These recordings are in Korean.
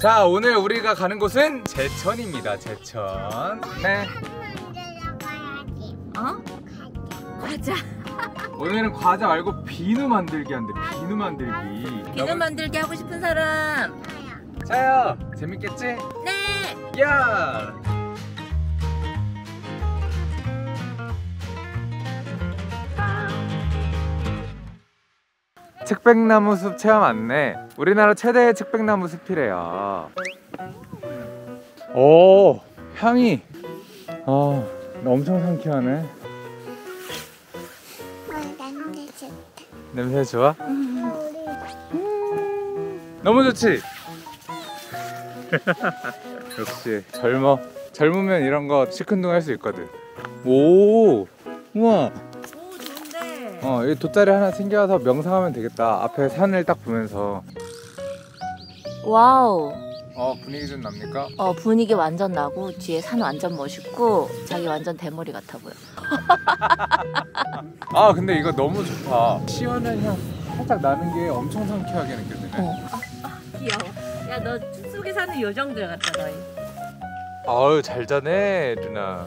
자, 오늘 우리가 가는 곳은 제천입니다. 제천. 네. 과자. 오늘은 과자 말고 비누 만들기 한대. 비누 만들기. 비누 만들기 하고 싶은 사람. 자요. 재밌겠지? 네. 야. 측백나무 숲 체험 안내. 우리나라 최대의 측백나무 숲이래요. 오, 향이 엄청 상쾌하네. 냄새 좋아? 너무 좋지? 역시 젊으면 이런 거 시큰둥 할 수 있거든. 오, 우와. 오, 좋은데. 여기 돗자리 하나 챙겨와서 명상하면 되겠다. 앞에 산을 딱 보면서. 와우. 분위기 좀 납니까? 분위기 완전 나고 뒤에 산 완전 멋있고 자기 완전 대머리 같아 보여. 근데 이거 너무 좋다. 시원한 향 살짝 나는 게 엄청 상쾌하게 느껴지네. 귀여워. 야, 너 숲속에 사는 요정들 같다, 너희. 아유, 잘 자네, 누나.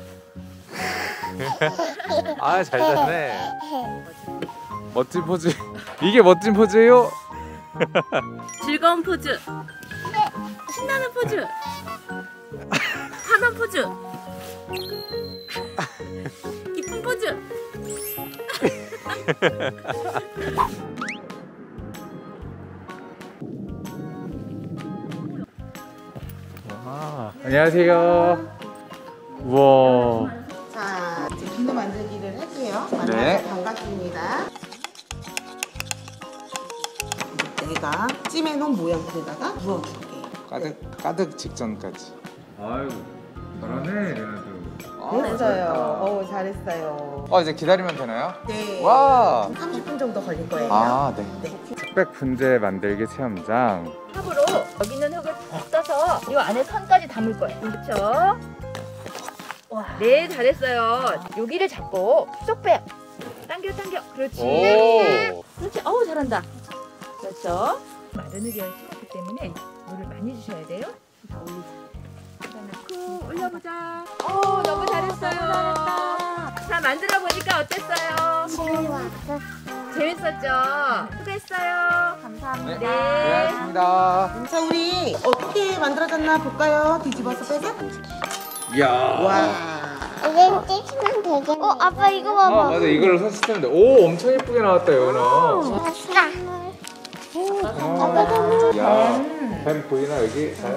잘 자네. 멋진 포즈. 이게 멋진 포즈예요? 즐거운 포즈. 신나는 포즈. 환한 포즈. 기쁜 포즈. 안녕하세요. 우와. 자, 이제 비누 만들기를 할게요. 네. 반갑습니다. 내가 찜해놓은 모양대에다가 부어줄게요. 가득 직전까지. 아유, 잘하네, 누나도. 됐어요. 잘했어요. 이제 기다리면 되나요? 네. 와. 30분 정도 걸릴 거예요. 네. 측백 분재 만들기 체험장. 컵으로 여기 있는 흙을 푹 떠서 이 안에 선까지 담을 거예요. 그렇죠? 와, 네, 잘했어요. 여기를 잡고 쏙 빼요. 당겨. 그렇지. 오. 그렇지. 어우, 잘한다. 그렇죠. 마른 흙이었기 때문에 물을 많이 주셔야 돼요. 자, 올리고 올려보자. 너무 잘했어요. 자, 만들어 보니까 어땠어요? 재밌었죠? 수고했어요. 감사합니다. 네. 고생하셨습니다. 자, 우리 어떻게 만들어졌나 볼까요? 뒤집어서 빼서. 이야. 와. 이게 찌시면 되겠네. 아빠 이거 봐봐. 맞아, 이걸로 손 씻으면 돼. 오, 엄청 예쁘게 나왔다, 연아. 아싸. 야, 뱀 보이나 여기? 잘?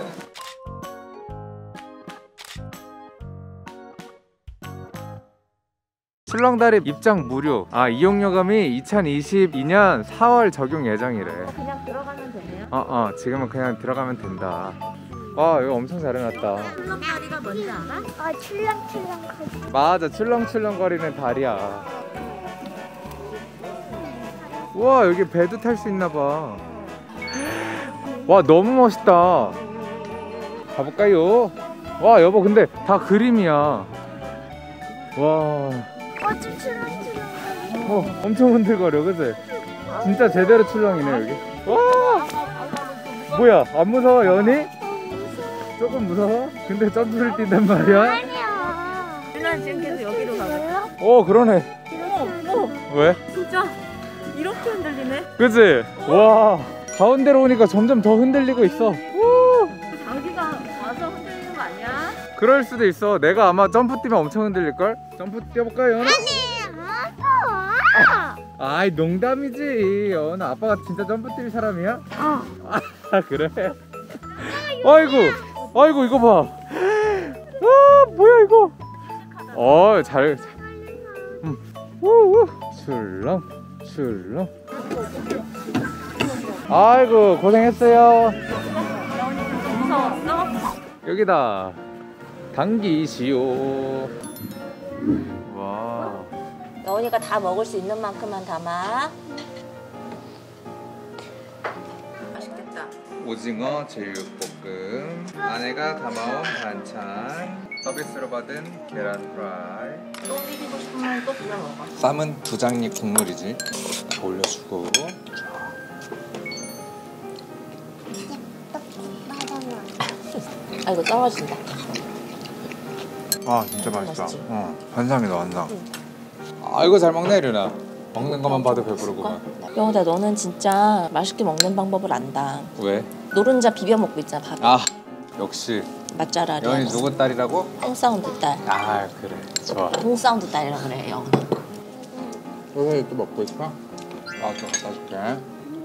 출렁다리 입장 무료. 이용요금이 2022년 4월 적용 예정이래. 그냥 들어가면 되네요. 지금은 그냥 들어가면 된다. 와, 이거 엄청 잘 해놨다. 출렁다리가 뭔지 알아? 출렁출렁. 맞아, 출렁출렁거리는 다리야. 우와, 여기 배도 탈 수 있나봐. 와, 너무 멋있다. 가볼까요? 와, 여보, 근데 다 그림이야. 와. 좀 출렁출렁. 엄청 흔들거려, 그치? 진짜 제대로 출렁이네, 여기. 와! 뭐야, 안 무서워, 연이? 조금 무서워? 근데 점프를 뛴단 말이야? 아니야. 누나 지금 계속 여기로 가고. 그러네. 왜? 진짜 이렇게 흔들리네. 그치? 와, 가운데로 오니까 점점 더 흔들리고 있어. 자기가 와서 흔들리는 거 아니야? 그럴 수도 있어. 내가 아마 점프 뛰면 엄청 흔들릴걸? 점프 뛰어볼까요, 연아? 아이, 농담이지. 연아, 아빠가 진짜 점프 뛸 사람이야? 그래? 아이고, 이거 봐. 뭐야, 이거? 잘. 출렁. 아이고, 고생했어요. 무서웠어? 여기다. 당기시오. 와. 여운이가 다 먹을 수 있는 만큼만 담아. 맛있겠다. 오징어 제육볶음, 아내가 담아온 반찬, 서비스로 받은 계란 프라이. 또 비비고 싶으면 또 비벼 먹어. 쌈은 두장잎 국물이지. 올려주고. 아 이거 떨어진다. 아 진짜 맛있다. 맛있지? 환상이다 환상. 아 이거 잘 먹네 류나. 먹는 것만 봐도 배부르구만. 영우다 너는 진짜 맛있게 먹는 방법을 안다. 왜? 노른자 비벼 먹고 있잖아 밥. 아 역시 맛잘알이. 연이 누구 딸이라고? 홍사운드 딸. 아 그래 좋아. 홍사운드 딸이라 그래 영우. 소세지 또 먹고 싶어? 아 또 갖다 줄게.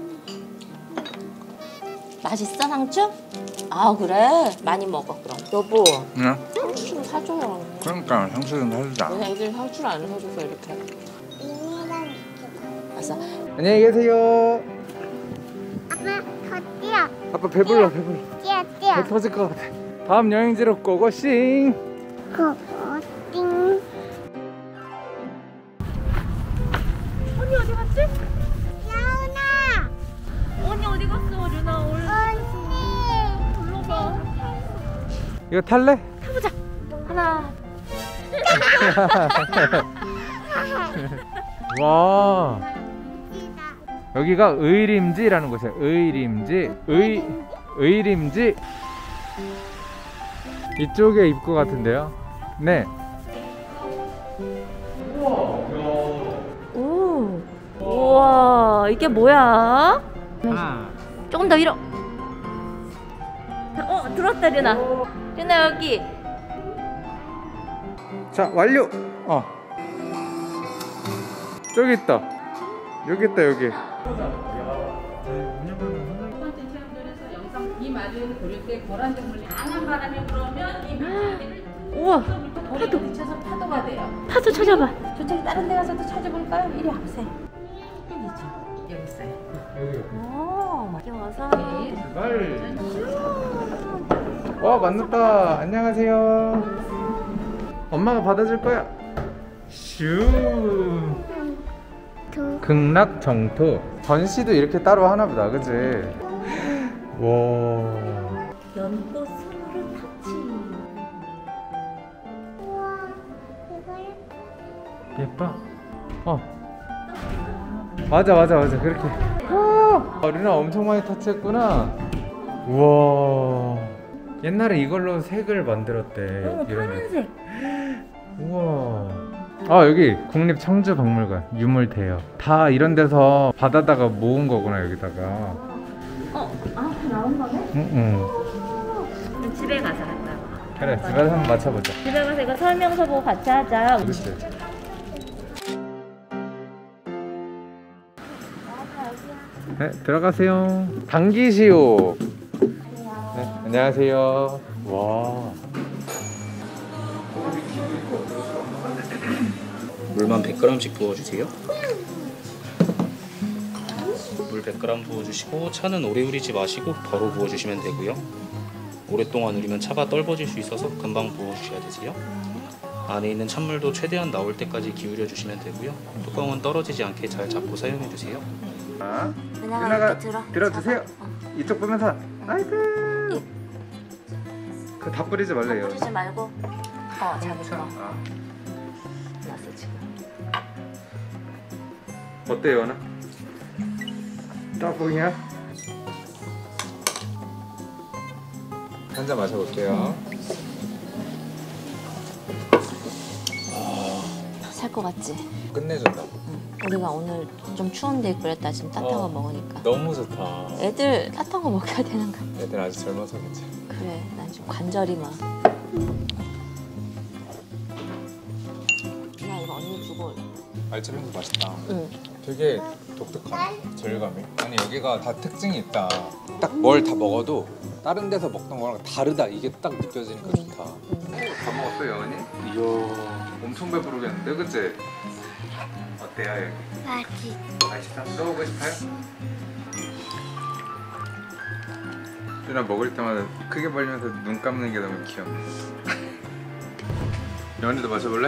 맛있어 상추? 아 그래? 많이 먹어 그럼. 여보 응? 상추 좀 사줘요. 그러니까 상추 좀 사주자. 요새 애들이 상추를 안 사줘서 이렇게. 알았어. 안녕히 계세요. 아빠 더 뛰어. 아빠 배불러 배불러. 뛰어 뛰어. 배 터질 것 같아. 다음 여행지로 고고싱. 그거 띵. 언니 어디 갔지? 나훈아. 언니 어디 갔어 류나 얼른 언니. 불러봐. 이거 탈래? 하나. 와 여기가 의림지라는 곳이에요. 의림지 의림지 이쪽에 입구 같은데요. 네. 오. 우와 이게 뭐야? 하나. 조금 더 위로. 들었다 류나. 류나 여기. 자 완료. 저기 있다. 여기 있다 여기. 이 말은 고를 때 고란등 물리 강한 바람이 불어오면 이 물질을 우와 파도 미쳐서 파도가 돼요. 파도 찾아봐. 저쪽에 다른 데 가서도 찾아볼까요? 이리 와보세요. 여기 있어요. 오 여기 와서. 말. 와 만났다. 안녕하세요. 엄마가 받아줄 거야. 슈. 극락정토. 전시도 이렇게 따로 하나 보다. 그치? 와. 연꽃 스모르 타치. 우와 이거 예뻐? 맞아 그렇게. 루나 엄청 많이 터치했구나. 우와 옛날에 이걸로 색을 만들었대. 이런 파란색. 우와. 아 여기 국립청주박물관 유물대여. 다 이런 데서 받아다가 모은 거구나 여기다가. 다 나온 거네? 응. 그럼 집에 가서 갔다 와. 그래 집에 가서 한번 맞춰보자. 집에 가서 이거 설명서 보고 같이 하자. 그렇지. 네 들어가세요. 당기시오. 네, 안녕하세요. 와. 물만 100g씩 부어주세요. 물 100g 부어주시고 차는 오래 우리지 마시고 바로 부어주시면 되고요. 오랫동안 우리면 차가 떨어질 수 있어서 금방 부어주셔야 되세요. 안에 있는 찬물도 최대한 나올 때까지 기울여 주시면 되고요. 뚜껑은 떨어지지 않게 잘 잡고 사용해 주세요. 자, 누나가 이렇게 들어주세요. 잡아. 이쪽 보면서. 아이고. 그 다 뿌리지 말래요. 뿌리지 말고. 자기 거. 아. 났어 지금. 어때요, 연아? 따봉이야? 한 잔 마셔볼게요. 살 것 같지? 끝내준다. 우리가 오늘 좀 추운데 그랬다 지금 따뜻한 거 먹으니까. 너무 좋다. 애들 따뜻한 거 먹여야 되는 거야. 애들 아직 젊어서 그렇지. 그래, 난 지금 관절이 막. 나 이거 언니 주고. 알츠면서 맛있다. 응. 되게 독특하네. 질감이. 아니 여기가 다 특징이 있다. 딱 뭘 다 먹어도 다른 데서 먹던 거랑 다르다. 이게 딱 느껴지니까 좋다. 다 먹었어 여은이? 이야 엄청 배부르겠는데 그치? 어때요 여기? 맛있어? 또 오고 싶어요? 누나 먹을 때마다 크게 벌리면서 눈 감는 게 너무 귀엽네. 여은이도 마셔볼래?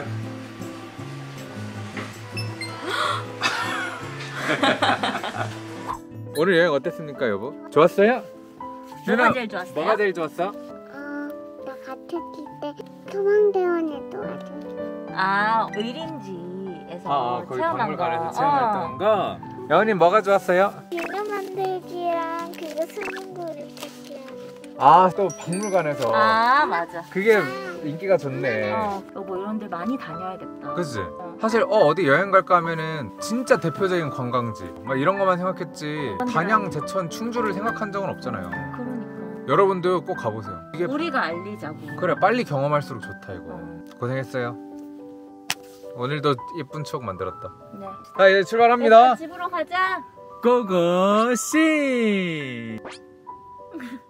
오늘 여행 어땠습니까 여보? 좋았어요? 뭐가 제일 좋았어요? 뭐가 제일 좋았어? 나 같았을 때 소망대원에 도와줘. 아, 의림지에서 거기 체험한 박물관에서 거. 체험했던 거. 여은이 뭐가 좋았어요? 비누 만들기랑 그거 수능 그릇 찾기랑. 아, 또 박물관에서. 아 맞아. 그게 인기가 좋네. 여보 이런 데 많이 다녀야겠다. 그치? 사실 어디 여행 갈까 하면은 진짜 대표적인 관광지 막 이런 것만 생각했지 단양, 제천, 충주를 생각한 적은 없잖아요. 그러니까. 여러분도 꼭 가보세요. 이게 우리가 알리자고. 그래, 빨리 경험할수록 좋다 이거. 고생했어요. 오늘도 예쁜 추억 만들었다. 네. 자, 이제 출발합니다. 집으로 가자. 고고씨.